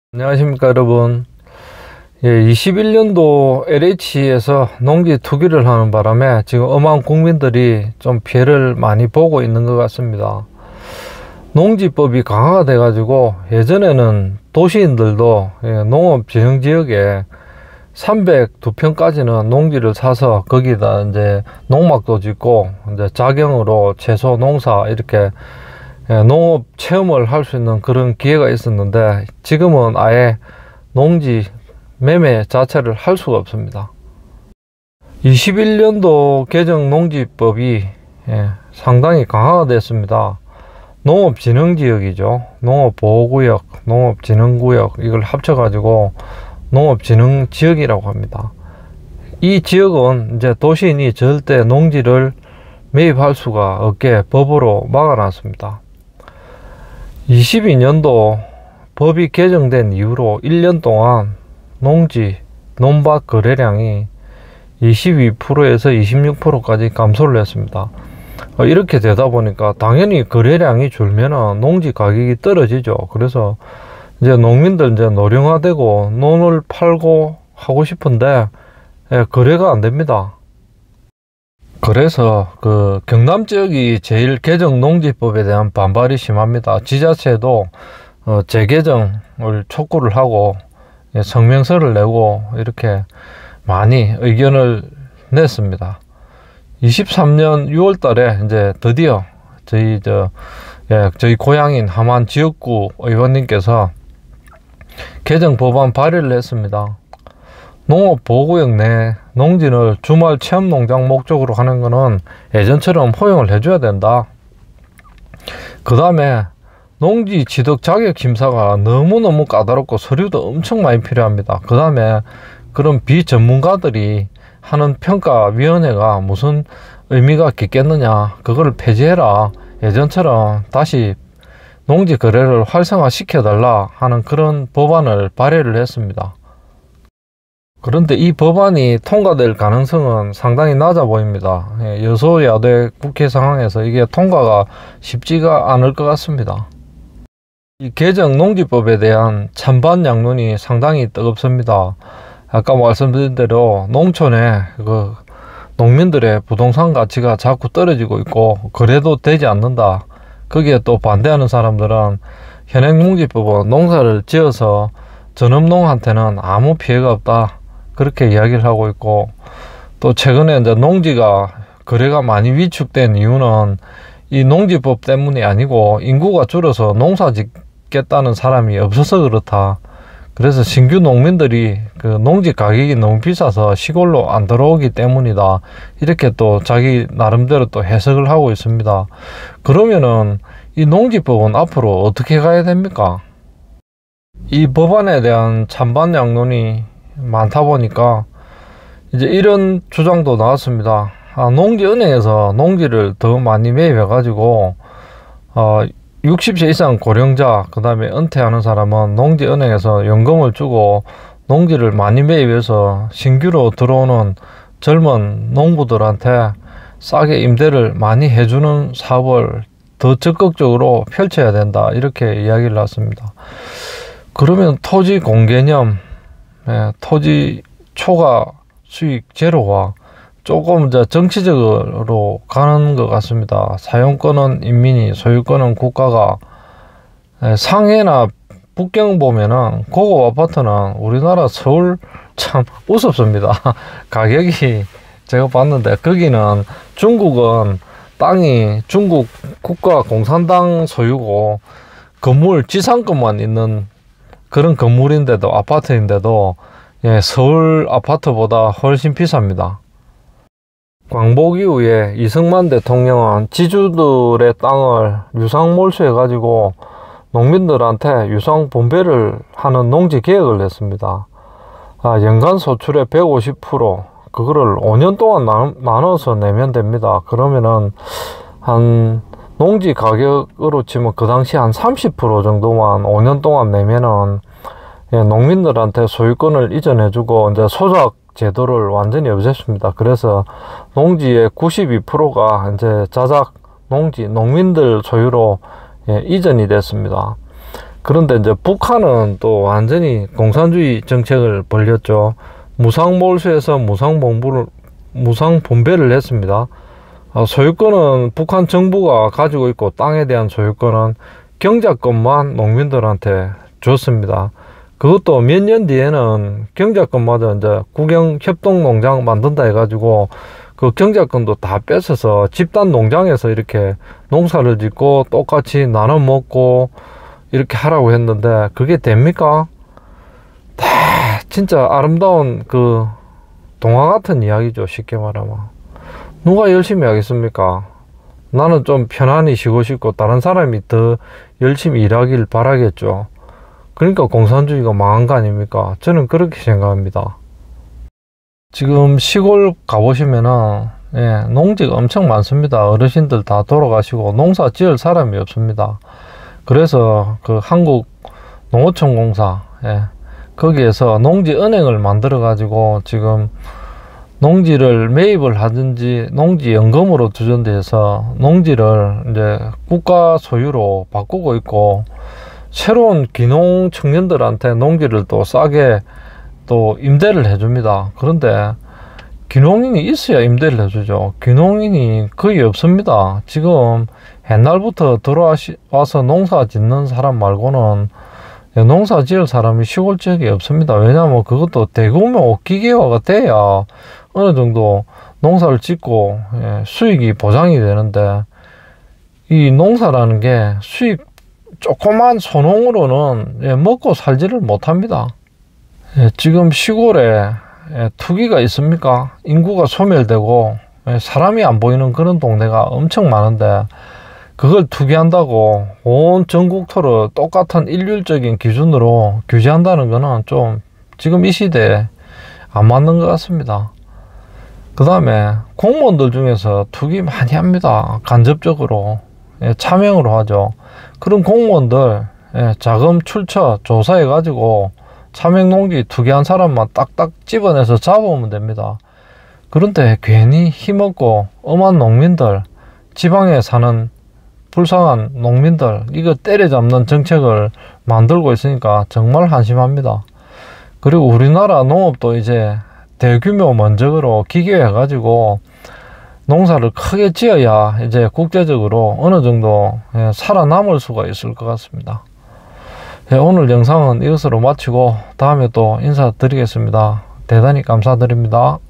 안녕하십니까 여러분. 21년도 LH에서 농지 투기를 하는 바람에 지금 어마어마한 국민들이 좀 피해를 많이 보고 있는 것 같습니다. 농지법이 강화가 돼 가지고 예전에는 도시인들도 농업진흥지역에 302평까지는 농지를 사서 거기다 이제 농막도 짓고 이제 자경으로 채소 농사 이렇게 농업 체험을 할 수 있는 그런 기회가 있었는데, 지금은 아예 농지 매매 자체를 할 수가 없습니다. 21년도 개정 농지법이 상당히 강화가 됐습니다. 농업진흥지역이죠. 농업보호구역, 농업진흥구역 이걸 합쳐가지고 농업진흥지역이라고 합니다. 이 지역은 이제 도시인이 절대 농지를 매입할 수가 없게 법으로 막아놨습니다. 22년도 법이 개정된 이후로 1년 동안 농지, 논밭 거래량이 22%에서 26%까지 감소를 했습니다. 이렇게 되다 보니까 당연히 거래량이 줄면은 농지 가격이 떨어지죠. 그래서 이제 농민들 이제 노령화되고 논을 팔고 하고 싶은데 거래가 안 됩니다. 그래서 그 경남 지역이 제일 개정 농지법에 대한 반발이 심합니다. 지자체도 재개정을 촉구를 하고 성명서를 내고 이렇게 많이 의견을 냈습니다. 23년 6월 달에 이제 드디어 저희 고향인 함안 지역구 의원님께서 개정 법안 발의를 했습니다. 농업보호구역 내 농지를 주말 체험농장 목적으로 하는 것은 예전처럼 허용을 해줘야 된다. 그 다음에 농지 취득 자격 심사가 너무너무 까다롭고 서류도 엄청 많이 필요합니다. 그 다음에 그런 비전문가들이 하는 평가위원회가 무슨 의미가 있겠느냐, 그걸 폐지해라. 예전처럼 다시 농지 거래를 활성화 시켜달라 하는 그런 법안을 발의를 했습니다. 그런데 이 법안이 통과될 가능성은 상당히 낮아 보입니다. 여소야대 국회 상황에서 이게 통과가 쉽지가 않을 것 같습니다. 이 개정 농지법에 대한 찬반 양론이 상당히 뜨겁습니다. 아까 말씀드린 대로 농촌에 농민들의 부동산 가치가 자꾸 떨어지고 있고 거래도 되지 않는다. 거기에 또 반대하는 사람들은 현행 농지법은 농사를 지어서 전업농한테는 아무 피해가 없다, 그렇게 이야기를 하고 있고, 또 최근에 이제 농지가 거래가 많이 위축된 이유는 이 농지법 때문이 아니고 인구가 줄어서 농사 짓겠다는 사람이 없어서 그렇다. 그래서 신규 농민들이 그 농지 가격이 너무 비싸서 시골로 안 들어오기 때문이다. 이렇게 또 자기 나름대로 또 해석을 하고 있습니다. 그러면은 이 농지법은 앞으로 어떻게 가야 됩니까? 이 법안에 대한 찬반 양론이 많다 보니까 이제 이런 주장도 나왔습니다. 농지은행에서 농지를 더 많이 매입해 가지고 60세 이상 고령자, 그 다음에 은퇴하는 사람은 농지은행에서 연금을 주고 농지를 많이 매입해서 신규로 들어오는 젊은 농부들한테 싸게 임대를 많이 해주는 사업을 더 적극적으로 펼쳐야 된다, 이렇게 이야기를 했습니다. 그러면 토지 공개념, 토지 초과 수익 제로와 조금 이제 정치적으로 가는 것 같습니다. 사용권은 인민이, 소유권은 국가가. 상해나 북경 보면은 고급 아파트는 우리나라 서울 참 우습습니다. 가격이 제가 봤는데, 거기는 중국은 땅이 중국 국가 공산당 소유고 건물 지상권만 있는 그런 건물인데도, 아파트인데도 서울 아파트보다 훨씬 비쌉니다. 광복 이후에 이승만 대통령은 지주들의 땅을 유상 몰수해 가지고 농민들한테 유상 분배를 하는 농지 계획을 냈습니다. 연간 소출의 150%, 그거를 5년 동안 나눠서 내면 됩니다. 그러면은 한 농지 가격으로 치면 그 당시 한 30% 정도만 5년 동안 내면은 농민들한테 소유권을 이전해주고 이제 소작 제도를 완전히 없앴습니다. 그래서 농지의 92%가 이제 자작 농지, 농민들 소유로 이전이 됐습니다. 그런데 이제 북한은 또 완전히 공산주의 정책을 벌였죠. 무상몰수에서 무상분배를 했습니다. 소유권은 북한 정부가 가지고 있고 땅에 대한 소유권은 경작권만 농민들한테 줬습니다. 그것도 몇 년 뒤에는 경작권마다 이제 국영협동농장 만든다 해가지고 그 경작권도 다 뺏어서 집단 농장에서 이렇게 농사를 짓고 똑같이 나눠 먹고 이렇게 하라고 했는데 그게 됩니까? 다 진짜 아름다운 그 동화 같은 이야기죠. 쉽게 말하면 누가 열심히 하겠습니까? 나는 좀 편안히 쉬고 싶고 다른 사람이 더 열심히 일하길 바라겠죠. 그러니까 공산주의가 망한 거 아닙니까? 저는 그렇게 생각합니다. 지금 시골 가보시면은 농지가 엄청 많습니다. 어르신들 다 돌아가시고 농사 지을 사람이 없습니다. 그래서 그 한국 농어촌공사 거기에서 농지은행을 만들어 가지고 지금 농지를 매입을 하든지 농지연금으로 주전돼서 농지를 이제 국가 소유로 바꾸고 있고, 새로운 귀농 청년들한테 농지를 또 싸게 또 임대를 해줍니다. 그런데 귀농인이 있어야 임대를 해주죠. 귀농인이 거의 없습니다. 지금 옛날부터 들어와서 농사 짓는 사람 말고는 농사 지을 사람이 시골 지역에 없습니다. 왜냐하면 그것도 대규모 기계화가 돼야 어느 정도 농사를 짓고 수익이 보장이 되는데, 이 농사라는 게 수익 조그만 소농으로는 먹고 살지를 못합니다. 지금 시골에 투기가 있습니까? 인구가 소멸되고 사람이 안 보이는 그런 동네가 엄청 많은데, 그걸 투기한다고 온 전국토로 똑같은 일률적인 기준으로 규제한다는 거는 좀 지금 이 시대에 안 맞는 것 같습니다. 그 다음에 공무원들 중에서 투기 많이 합니다. 간접적으로 차명으로 하죠. 그런 공무원들 자금 출처 조사해 가지고 차명농지 투기한 사람만 딱딱 집어내서 잡아오면 됩니다. 그런데 괜히 힘없고 엄한 농민들, 지방에 사는 불쌍한 농민들 이거 때려잡는 정책을 만들고 있으니까 정말 한심합니다. 그리고 우리나라 농업도 이제 대규모 면적으로 기계해 가지고 농사를 크게 지어야 이제 국제적으로 어느 정도 살아남을 수가 있을 것 같습니다. 오늘 영상은 이것으로 마치고 다음에 또 인사드리겠습니다. 대단히 감사드립니다.